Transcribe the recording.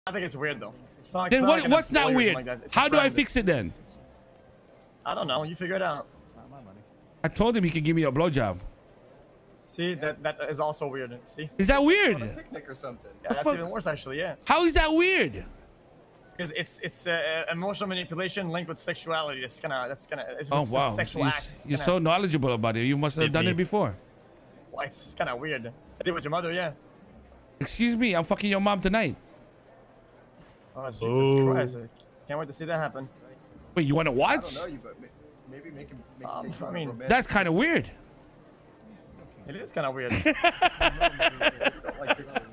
I think it's weird though. Like, Then what's not weird? Like How do I fix it then? I don't know. You figure it out. I told him he could give me a blowjob. See, that is also weird. See? Is that weird? On a picnic or something. Yeah, that's even worse actually. Yeah. How is that weird? Because it's emotional manipulation linked with sexuality. It's Oh wow, sexual act. You're so knowledgeable about it. You must have done it before. Well, it's just kind of weird. I did with your mother, yeah. Excuse me, I'm fucking your mom tonight. Oh Jesus Christ! I can't wait to see that happen. Wait, you want to watch? I don't know you, but maybe make him take you on a romantic. That's kind of weird. It is kind of weird. You don't like